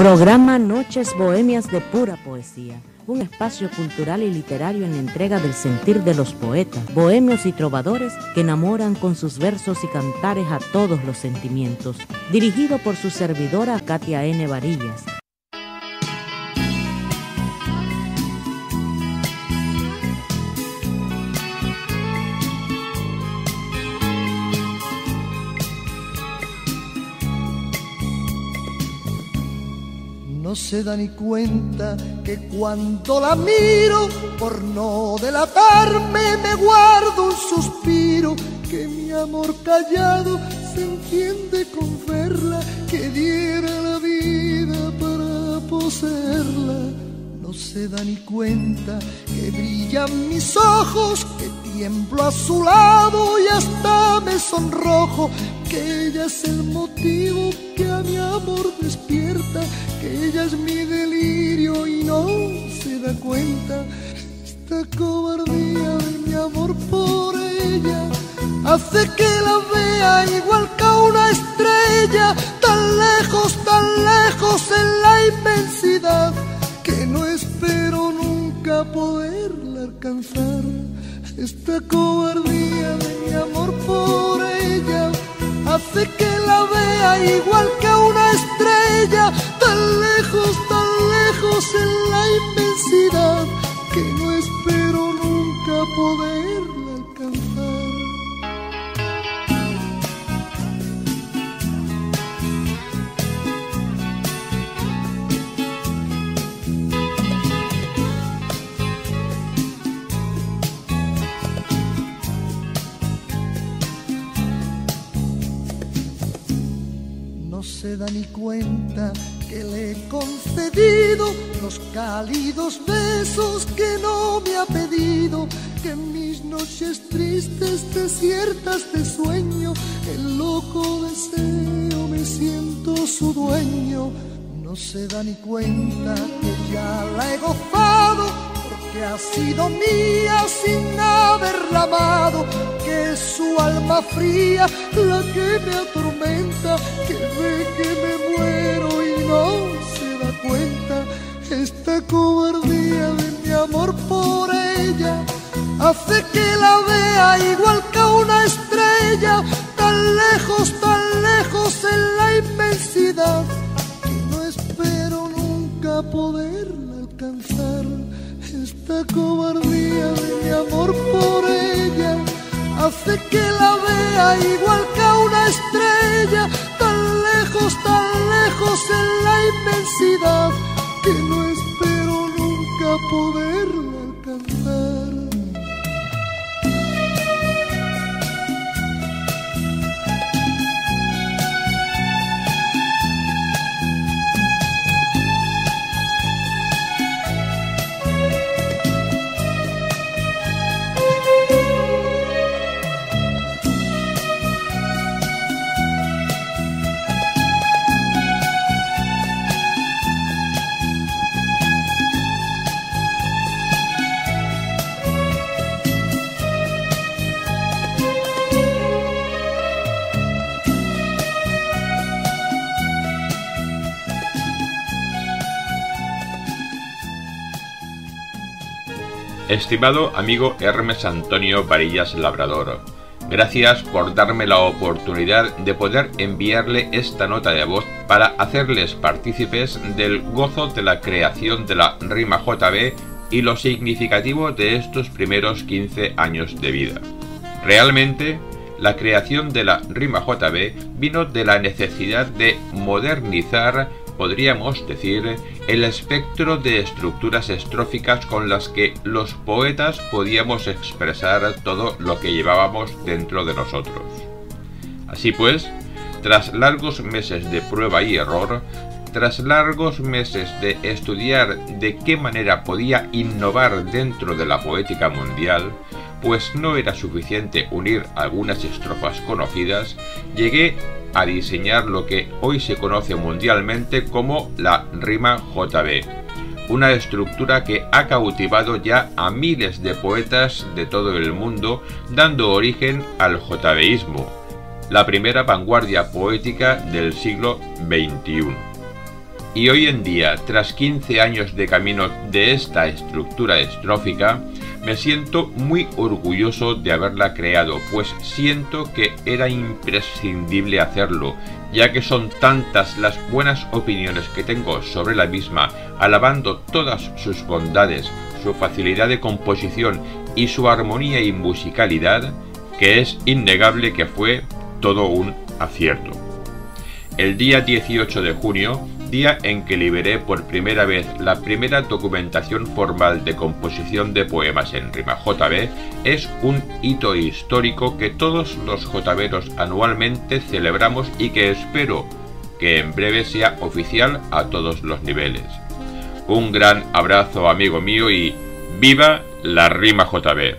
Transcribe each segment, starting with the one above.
Programa Noches Bohemias de Pura Poesía, un espacio cultural y literario en entrega del sentir de los poetas, bohemios y trovadores que enamoran con sus versos y cantares a todos los sentimientos. Dirigido por su servidora Katia N. Varillas. No se da ni cuenta que cuando la miro, por no delatarme, me guardo un suspiro, que mi amor callado se entiende con verla, que diera la vida para poseerla. No se da ni cuenta que brillan mis ojos, que tiemblo a su lado y hasta me sonrojo, que ella es el motivo que a mi amor despierta, que ella es mi delirio y no se da cuenta. Esta cobardía de mi amor por ella hace que la vea igual que a una estrella, tan lejos en la inmensidad, que no espero nunca poderla alcanzar. Esta cobardía de mi amor por ella hace que la vea igual que a una estrella, tan lejos en la inmensidad, que no espero nunca poderla alcanzar. No se da ni cuenta que le he concedido los cálidos besos que no me ha pedido, que en mis noches tristes, desiertas de sueño, el loco deseo me siento su dueño. No se da ni cuenta que ya la he gozado, porque ha sido mía sin haberla amado, que es su alma fría la que me atormenta, que ve que me muero y no se da cuenta. Esta cobardía de mi amor por ella hace que la vea igual que a una estrella, tan lejos en la inmensidad, que no espero nunca poderla alcanzar. Esta cobardía de mi amor por ella hace que la vea igual que a una estrella, tan lejos en la inmensidad, que no espero nunca poderla alcanzar. Estimado amigo Hermes Antonio Varillas Labrador, gracias por darme la oportunidad de poder enviarle esta nota de voz para hacerles partícipes del gozo de la creación de la rima JB y lo significativo de estos primeros 15 años de vida. Realmente, la creación de la rima JB vino de la necesidad de modernizar, podríamos decir, el espectro de estructuras estróficas con las que los poetas podíamos expresar todo lo que llevábamos dentro de nosotros. Así pues, tras largos meses de prueba y error, tras largos meses de estudiar de qué manera podía innovar dentro de la poética mundial, pues no era suficiente unir algunas estrofas conocidas, llegué a diseñar lo que hoy se conoce mundialmente como la rima JB, una estructura que ha cautivado ya a miles de poetas de todo el mundo, dando origen al JBismo, la primera vanguardia poética del siglo XXI. Y hoy en día, tras 15 años de camino de esta estructura estrófica, me siento muy orgulloso de haberla creado, pues siento que era imprescindible hacerlo, ya que son tantas las buenas opiniones que tengo sobre la misma, alabando todas sus bondades, su facilidad de composición y su armonía y musicalidad, que es innegable que fue todo un acierto. El día 18 de junio, día en que liberé por primera vez la primera documentación formal de composición de poemas en rima JB, es un hito histórico que todos los JBeros anualmente celebramos y que espero que en breve sea oficial a todos los niveles. Un gran abrazo, amigo mío, y ¡viva la rima JB!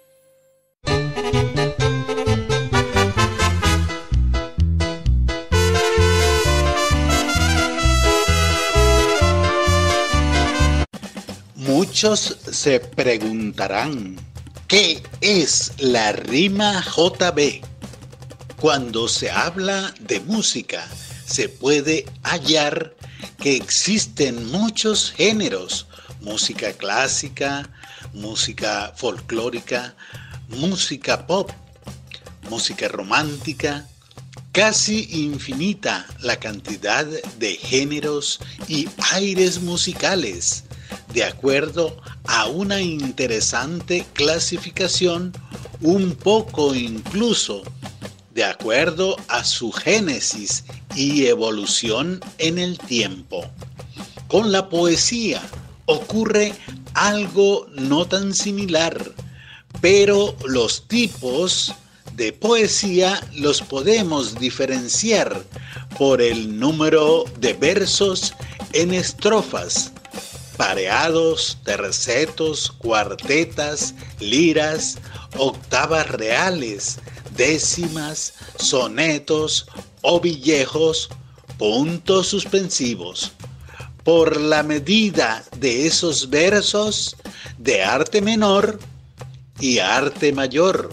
Muchos se preguntarán, ¿qué es la rima JB? Cuando se habla de música, se puede hallar que existen muchos géneros: música clásica, música folclórica, música pop, música romántica. Casi infinita la cantidad de géneros y aires musicales, de acuerdo a una interesante clasificación, un poco incluso de acuerdo a su génesis y evolución en el tiempo. Con la poesía ocurre algo no tan similar, pero los tipos de poesía los podemos diferenciar por el número de versos en estrofas, pareados, tercetos, cuartetas, liras, octavas reales, décimas, sonetos, ovillejos, puntos suspensivos. Por la medida de esos versos de arte menor y arte mayor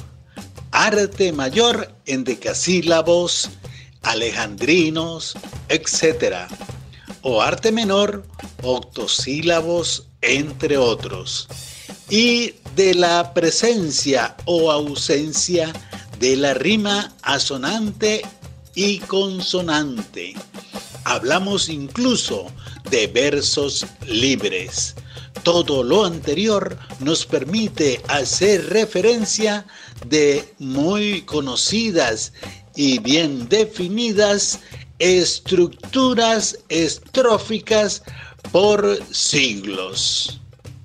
en decasílabos, alejandrinos, etc., o arte menor, octosílabos, entre otros, y de la presencia o ausencia de la rima asonante y consonante. Hablamos incluso de versos libres. Todo lo anterior nos permite hacer referencia de muy conocidas y bien definidas estructuras estróficas por siglos.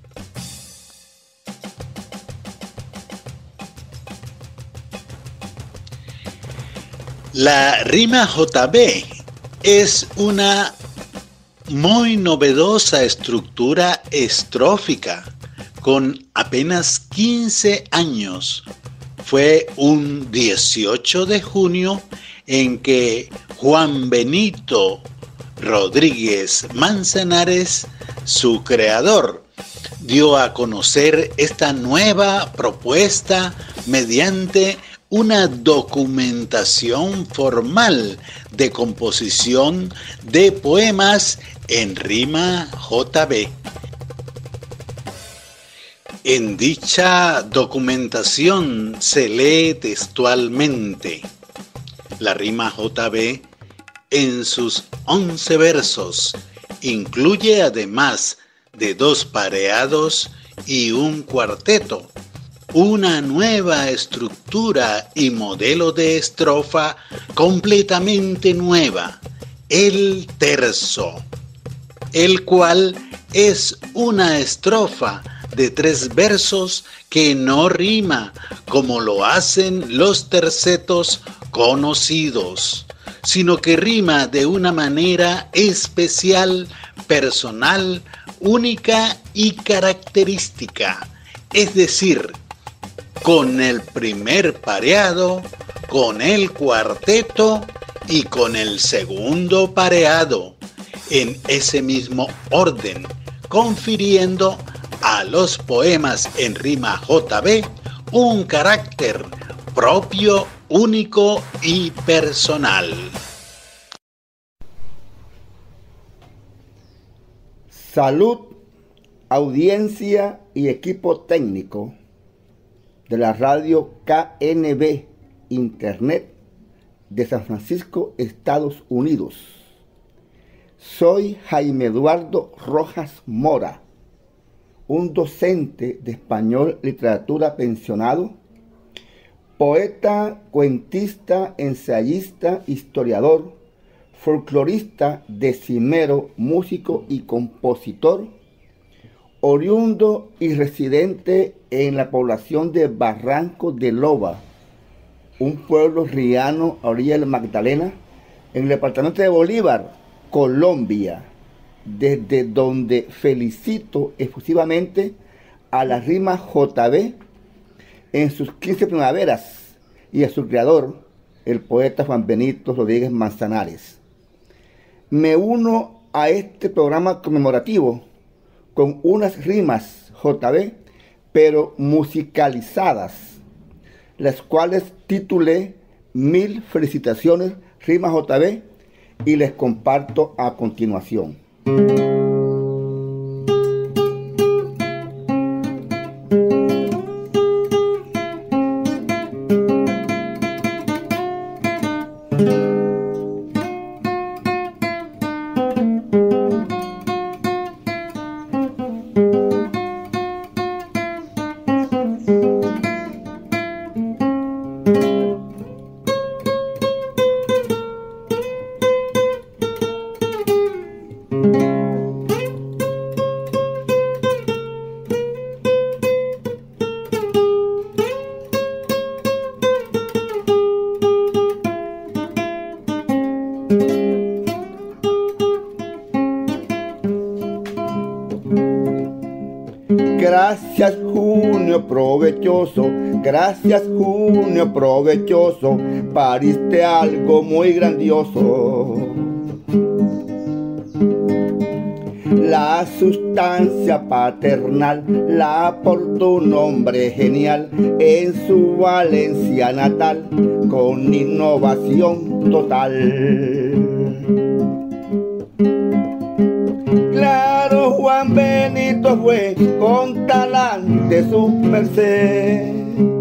La rima JB es una muy novedosa estructura estrófica con apenas 15 años. Fue un 18 de junio en que Juan Benito Rodríguez Manzanares, su creador, dio a conocer esta nueva propuesta mediante una documentación formal de composición de poemas en rima JB. En dicha documentación se lee textualmente: la rima JB, en sus 11 versos, incluye además de 2 pareados y un cuarteto, una nueva estructura y modelo de estrofa completamente nueva, el terzo, el cual es una estrofa de 3 versos que no rima como lo hacen los tercetos conocidos, sino que rima de una manera especial, personal, única y característica, es decir, con el primer pareado, con el cuarteto y con el segundo pareado, en ese mismo orden, confiriendo a los poemas en rima JB un carácter propio, único y personal. Salud, audiencia y equipo técnico de la radio KNB Internet de San Francisco, Estados Unidos. Soy Jaime Eduardo Rojas Mora, un docente de español literatura pensionado, poeta, cuentista, ensayista, historiador, folclorista, decimero, músico y compositor, oriundo y residente en la población de Barranco de Loba, un pueblo riano a orilla del Magdalena, en el departamento de Bolívar, Colombia, desde donde felicito efusivamente a la rima JB en sus 15 primaveras y a su creador, el poeta Juan Benito Rodríguez Manzanares. Me uno a este programa conmemorativo con unas rimas JB, pero musicalizadas, las cuales titulé 1000 felicitaciones, rimas JB, y les comparto a continuación. Gracias junio provechoso, gracias junio provechoso, pariste algo muy grandioso. La sustancia paternal la por tu nombre genial en su Valencia natal, con innovación total. Claro, Juan Benito fue con talante su merced.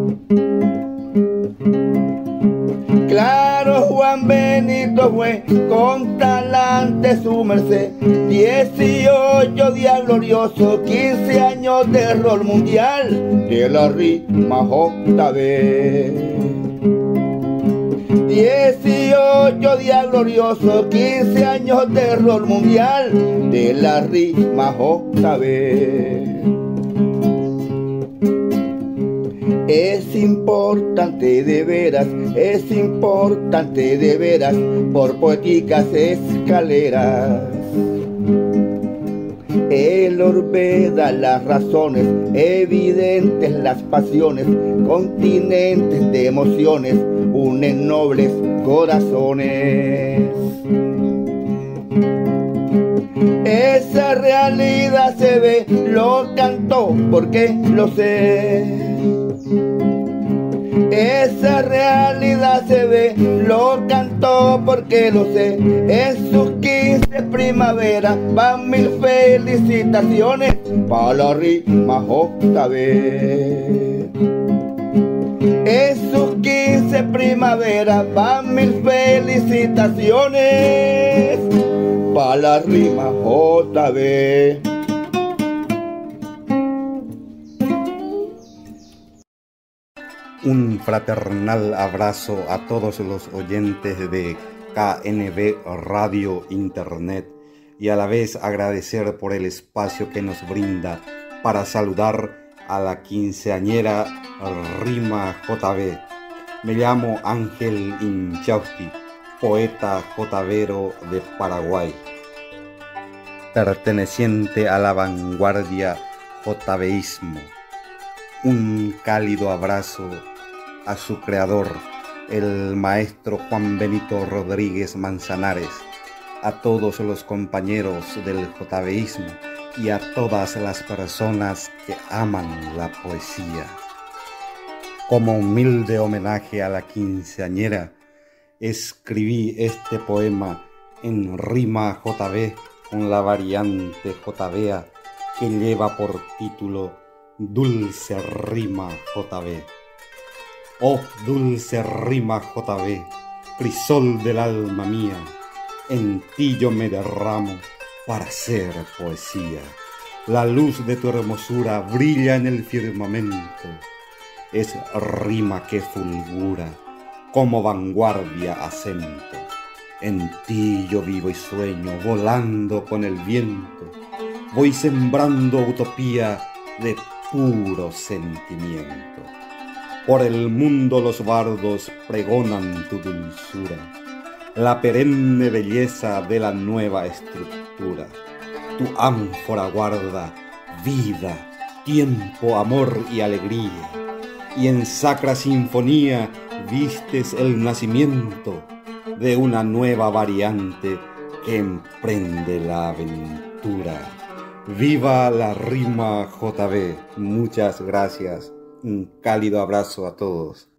Claro, Juan Benito fue con talante su merced. 18 días gloriosos, 15 años de rol mundial de la rima JB. 18 días gloriosos, 15 años de rol mundial de la rima JB. Es importante de veras, es importante de veras, por poéticas escaleras. El orbe da las razones, evidentes las pasiones, continentes de emociones, unen nobles corazones. Esa realidad se ve, lo canto porque lo sé. Esa realidad se ve, lo canto porque lo sé. En sus 15 primaveras van 1000 felicitaciones para la rima JB. En sus 15 primaveras van 1000 felicitaciones para la rima JB. Un fraternal abrazo a todos los oyentes de KNB Radio Internet y a la vez agradecer por el espacio que nos brinda para saludar a la quinceañera Rima JB. Me llamo Ángel Inchausti, poeta JBero de Paraguay, perteneciente a la vanguardia JBismo. Un cálido abrazo a su creador, el maestro Juan Benito Rodríguez Manzanares, a todos los compañeros del JBismo y a todas las personas que aman la poesía. Como humilde homenaje a la quinceañera, escribí este poema en rima JB con la variante JB que lleva por título Dulce Rima JB. Oh, dulce rima JB, crisol del alma mía, en ti yo me derramo para hacer poesía. La luz de tu hermosura brilla en el firmamento, es rima que fulgura como vanguardia acento. En ti yo vivo y sueño, volando con el viento, voy sembrando utopía de puro sentimiento. Por el mundo los bardos pregonan tu dulzura, la perenne belleza de la nueva estructura. Tu ánfora guarda vida, tiempo, amor y alegría, y en sacra sinfonía vistes el nacimiento de una nueva variante que emprende la aventura. ¡Viva la rima JB! Muchas gracias. Un cálido abrazo a todos.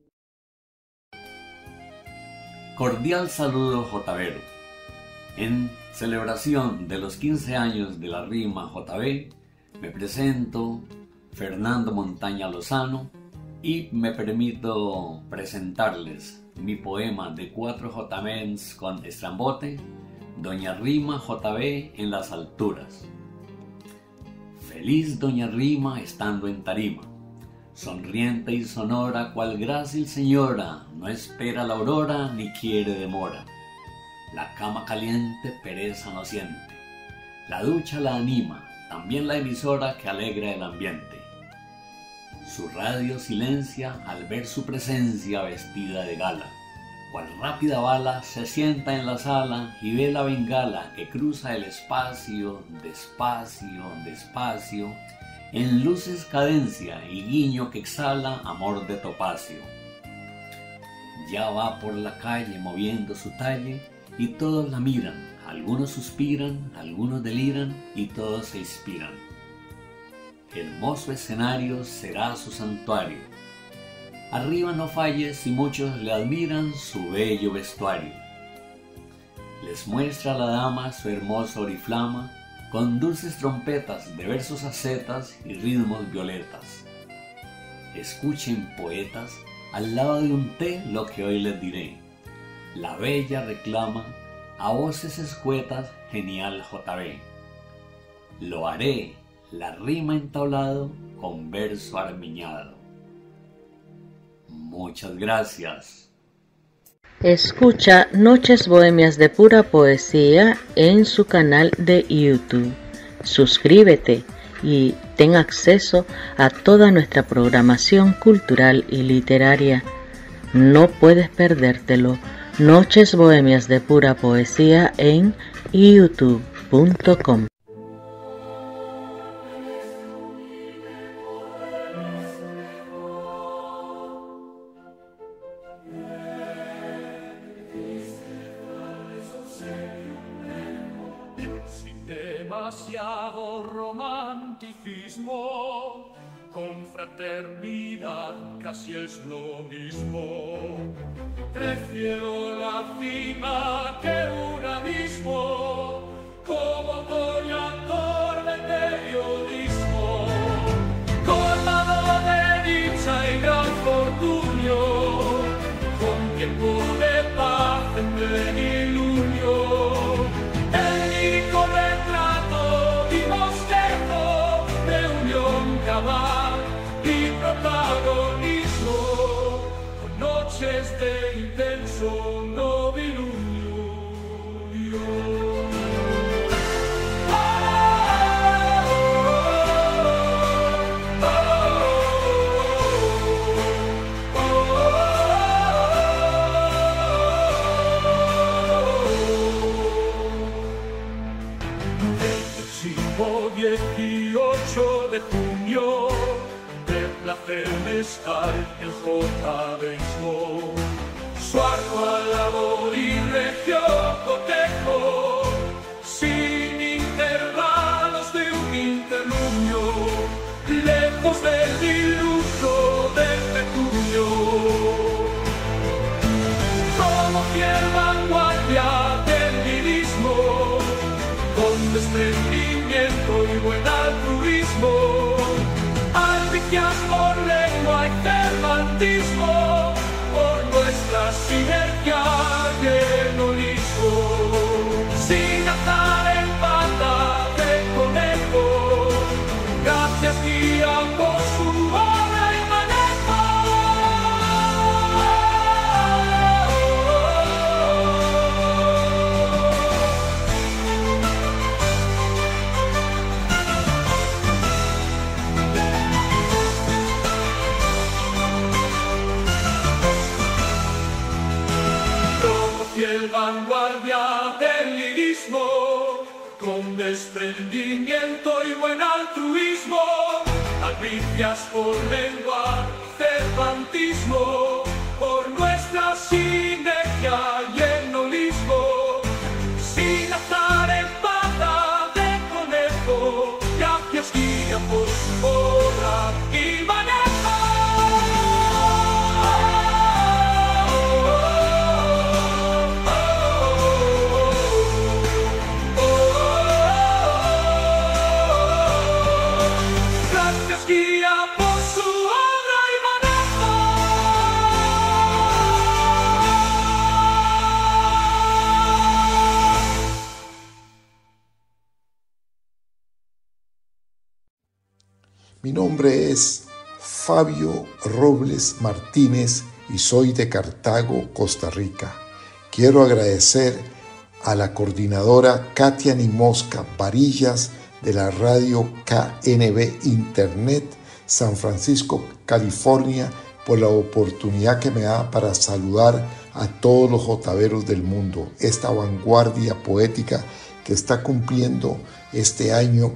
Cordial saludo JBero. En celebración de los 15 años de la rima JB, me presento Fernando Montaña Lozano y me permito presentarles mi poema de 4 JBs con estrambote, Doña Rima JB en las alturas. Feliz Doña Rima estando en tarima, sonriente y sonora cual grácil señora, no espera la aurora ni quiere demora. La cama caliente pereza no siente, la ducha la anima, también la emisora que alegra el ambiente. Su radio silencia al ver su presencia vestida de gala, cual rápida bala se sienta en la sala y ve la bengala que cruza el espacio, despacio, despacio, en luces cadencia y guiño que exhala amor de topacio. Ya va por la calle moviendo su talle y todos la miran, algunos suspiran, algunos deliran y todos se inspiran. Hermoso escenario será su santuario. Arriba no falle si muchos le admiran su bello vestuario. Les muestra a la dama su hermosa oriflama, con dulces trompetas de versos ascetas y ritmos violetas. Escuchen, poetas, al lado de un té lo que hoy les diré. La bella reclama, a voces escuetas, genial JB. Lo haré, la rima entablado, con verso armiñado. Muchas gracias. Escucha Noches Bohemias de Pura Poesía en su canal de YouTube. Suscríbete y ten acceso a toda nuestra programación cultural y literaria. No puedes perdértelo. Noches Bohemias de Pura Poesía en youtube.com. Demasiado romanticismo, con fraternidad casi es lo mismo. Prefiero la cima que un abismo, como voy actor de periodismo. Colmado de dicha y gran fortunio, con tiempo de paz en plenilunio. El lírico retrato y bosquejo de unión cabal y protagonismo, con noches de intenso novilunio. El 18 de junio, de placer mezcal el jotaveismo. Suardo a labor y regio cotejo, sin intervalos de un interludio, lejos del iluso del petunio. Como fiel vanguardia del lirismo, donde desprendimiento y buen altruismo. Albricias por lengua y cervantismo, por nuestra sinergia y enolismo. Sin azar en pata de conejo, gracias guía por su obra y manejo. Fiel vanguardia del lirismo, con desprendimiento y buen altruismo, albricias por lengua, cervantismo, por nuestra sinergia y enolismo, sin azar en pata de conejo, gracias guía por su obra y manejo. Mi nombre es Fabio Robles Martínez y soy de Cartago, Costa Rica. Quiero agradecer a la coordinadora Katia Nimosca Varillas de la radio KNB Internet San Francisco, California, por la oportunidad que me da para saludar a todos los jotaveros del mundo, esta vanguardia poética que está cumpliendo este año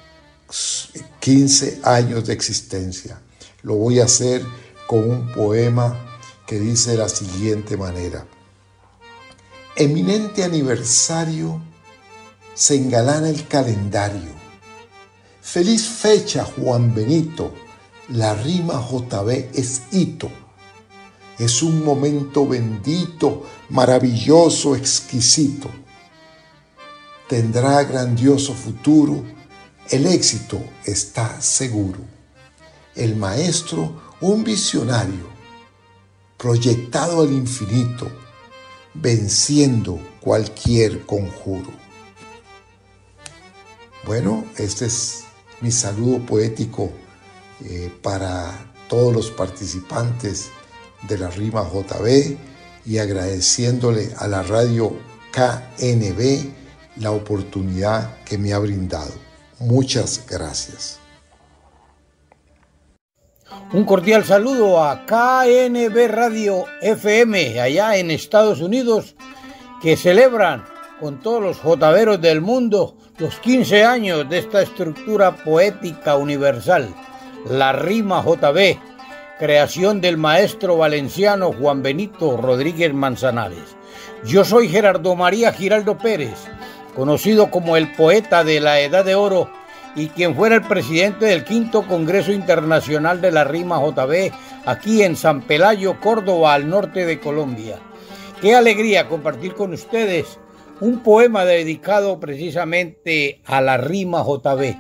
15 años de existencia. Lo voy a hacer con un poema que dice de la siguiente manera: eminente aniversario, se engalana el calendario. Feliz fecha, Juan Benito, la rima JB es hito. Es un momento bendito, maravilloso, exquisito. Tendrá grandioso futuro, el éxito está seguro. El maestro, un visionario, proyectado al infinito, venciendo cualquier conjuro. Bueno, este es mi saludo poético para todos los participantes de la rima JB y agradeciéndole a la radio KNB la oportunidad que me ha brindado. Muchas gracias. Un cordial saludo a KNB Radio FM allá en Estados Unidos, que celebran con todos los jotaveros del mundo los 15 años de esta estructura poética universal, la rima JB, creación del maestro valenciano Juan Benito Rodríguez Manzanares. Yo soy Gerardo María Giraldo Pérez, conocido como el poeta de la Edad de Oro y quien fuera el presidente del 5º Congreso Internacional de la Rima JB aquí en San Pelayo, Córdoba, al norte de Colombia. Qué alegría compartir con ustedes un poema dedicado precisamente a la rima JB.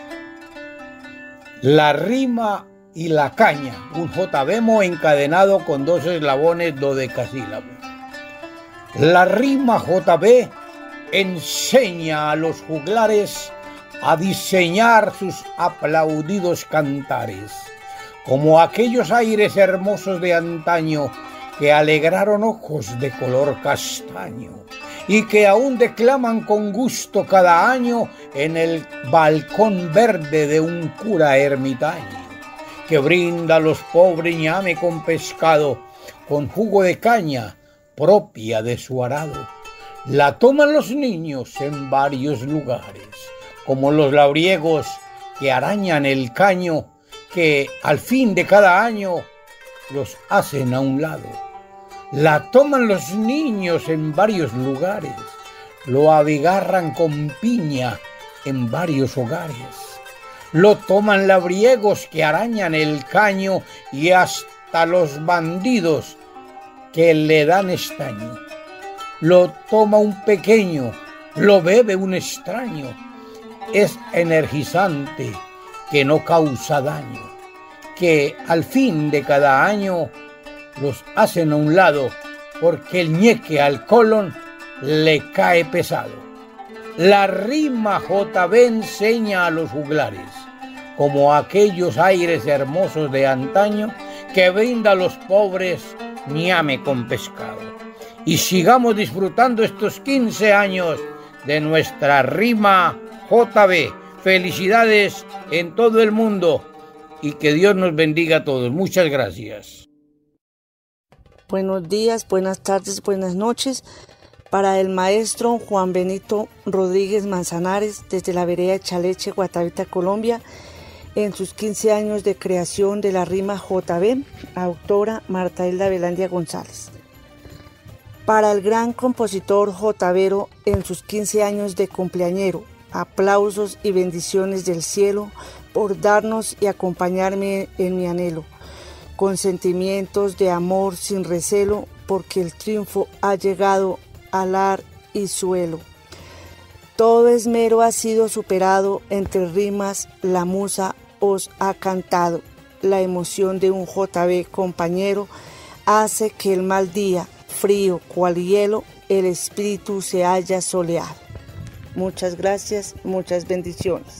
La rima y la caña, un JBemo encadenado con 2 eslabones dodecasílabos. La rima JB enseña a los juglares a diseñar sus aplaudidos cantares, como aquellos aires hermosos de antaño que alegraron ojos de color castaño y que aún declaman con gusto cada año en el balcón verde de un cura ermitaño, que brinda a los pobres ñame con pescado, con jugo de caña propia de su arado. La toman los niños en varios lugares, como los labriegos que arañan el caño, que al fin de cada año los hacen a un lado. La toman los niños en varios lugares, lo abigarran con piña en varios hogares. Lo toman labriegos que arañan el caño y hasta los bandidos que le dan estaño. Lo toma un pequeño, lo bebe un extraño, es energizante, que no causa daño, que al fin de cada año los hacen a un lado porque el ñeque al colon le cae pesado. La rima JB enseña a los juglares como aquellos aires hermosos de antaño que brinda a los pobres ñame con pescado. Y sigamos disfrutando estos 15 años de nuestra rima JB. Felicidades en todo el mundo y que Dios nos bendiga a todos. Muchas gracias. Buenos días, buenas tardes, buenas noches. Para el maestro Juan Benito Rodríguez Manzanares, desde la vereda Chaleche, Guatavita, Colombia, en sus 15 años de creación de la rima JB, autora Marta Hilda Velandia González. Para el gran compositor JBero, en sus 15 años de cumpleañero, aplausos y bendiciones del cielo por darnos y acompañarme en mi anhelo, con sentimientos de amor sin recelo, porque el triunfo ha llegado al ar y suelo. Todo esmero ha sido superado, entre rimas la musa os ha cantado. La emoción de un JB compañero hace que el mal día, frío cual hielo, el espíritu se haya soleado. Muchas gracias, muchas bendiciones.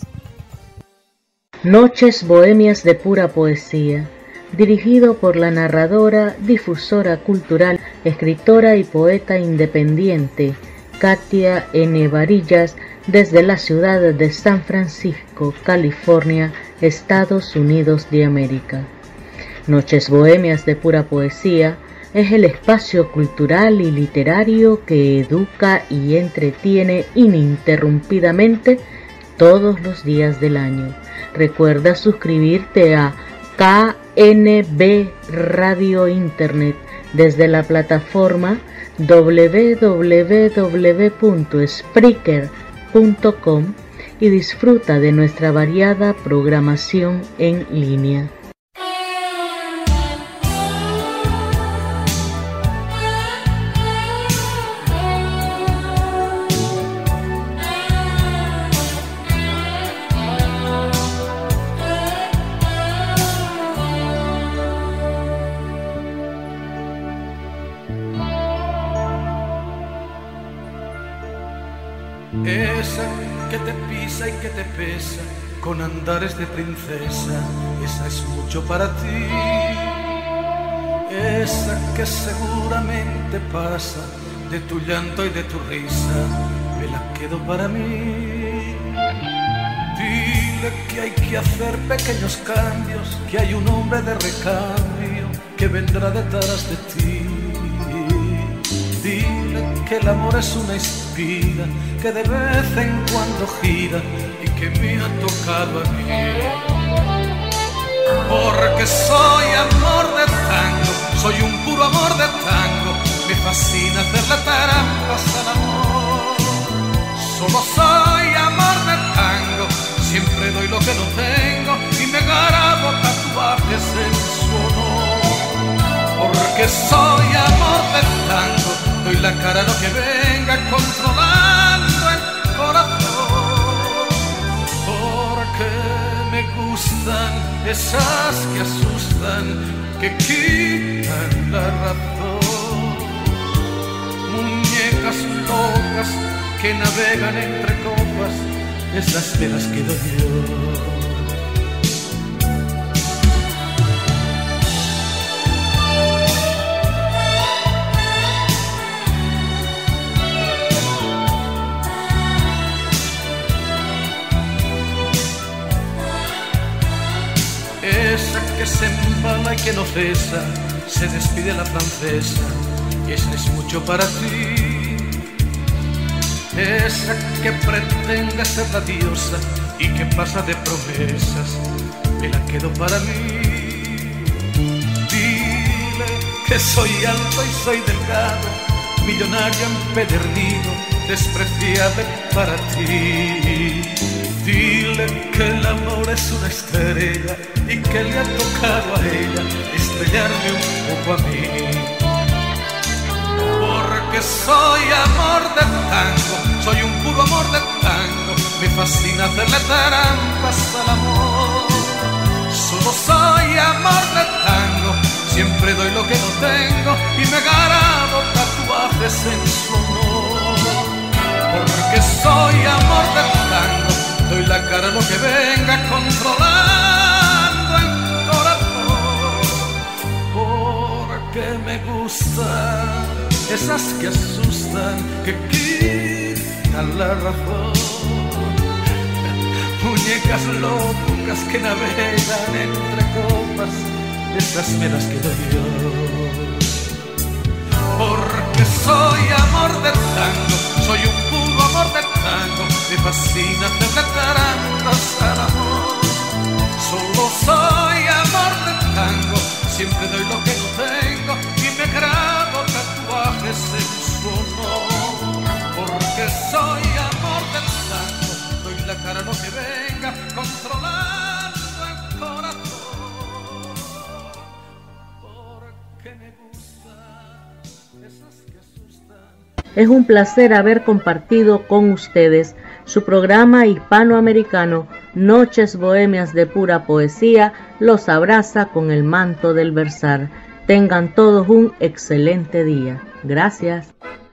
Noches bohemias de pura poesía, dirigido por la narradora, difusora cultural, escritora y poeta independiente Katia N. Varillas, desde la ciudad de San Francisco, California, Estados Unidos de América. Noches bohemias de pura poesía es el espacio cultural y literario que educa y entretiene ininterrumpidamente todos los días del año. Recuerda suscribirte a KNB Radio Internet desde la plataforma www.spreaker.com y disfruta de nuestra variada programación en línea. Esa que te pisa y que te pesa con andares de princesa, esa es mucho para ti. Esa que seguramente pasa de tu llanto y de tu risa, me la quedo para mí. Dile que hay que hacer pequeños cambios, que hay un hombre de recambio que vendrá detrás de ti. Dile que el amor es una espina que de vez en cuando gira y que me ha tocado a mí. Porque soy amor de tango, soy un puro amor de tango, me fascina hacerle trampas al amor. Solo soy amor de tango, siempre doy lo que no tengo y me grabo tatuajes en su honor. Porque soy amor de tango, doy la cara a lo que venga, controlando el corazón. Porque me gustan esas que asustan, que quitan la razón. Muñecas locas que navegan entre copas, esas de las que doy yo. Esa que se embala y que no cesa, se despide la francesa, y esa es mucho para ti. Esa que pretende ser la diosa y que pasa de promesas, me la quedo para mí. Dile que soy alto y soy delgado, millonario empedernido, despreciable para ti. Dile que el amor es una estrella y que le ha tocado a ella estrellarme un poco a mí. Porque soy amor de tango, soy un puro amor de tango, me fascina hacer trampas al amor. Solo soy amor de tango, siempre doy lo que no tengo y me grabo tatuajes en su honor. Porque soy amor de tango, doy la cara a lo que venga, controlando el corazón. Porque me gustan esas que asustan, que quitan la razón. Muñecas locas que navegan entre copas, esas me las quedo yo. Porque soy amor de tango, soy un puro amor de tango, me fascina hacerle trampas al amor. Solo soy amor de tango, siempre doy lo que no tengo y me grabo tatuajes en su honor. Porque soy amor de tango, doy la cara a lo que venga, controlando el corazón. Porque me gustan esas que asustan. Es un placer haber compartido con ustedes su programa hispanoamericano Noches Bohemias de Pura Poesía. Los abraza con el manto del versar. Tengan todos un excelente día. Gracias.